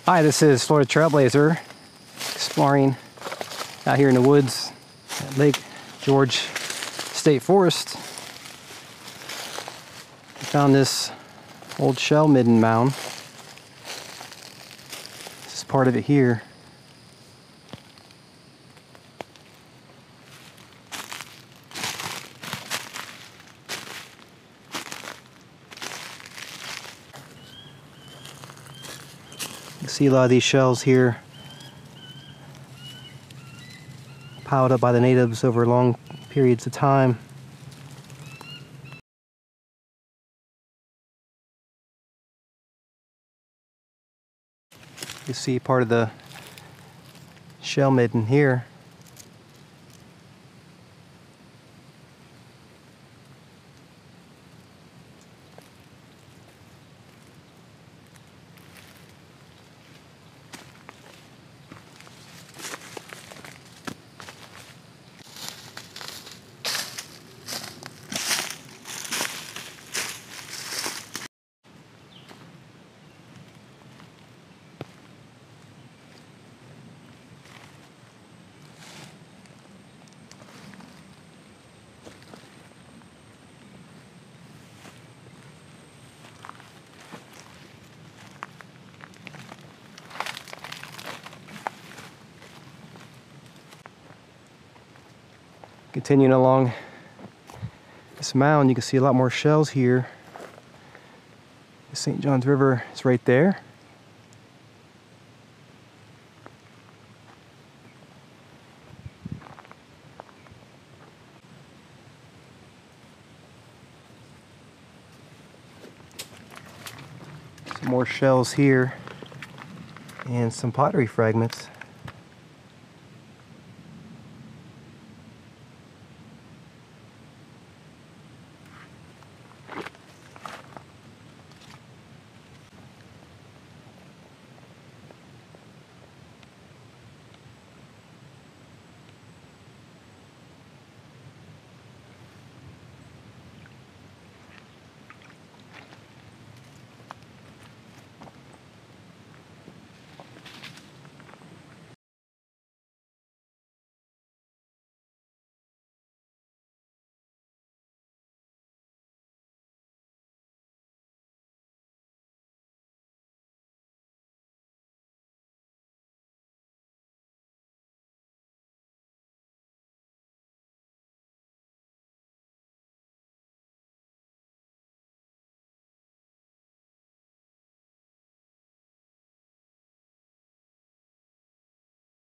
Hi, this is Florida Trailblazer, exploring out here in the woods at Lake George State Forest. I found this old shell midden mound. This is part of it here. You can see a lot of these shells here piled up by the natives over long periods of time. You see part of the shell midden here. Continuing along this mound, you can see a lot more shells here. The St. Johns River is right there. Some more shells here and some pottery fragments.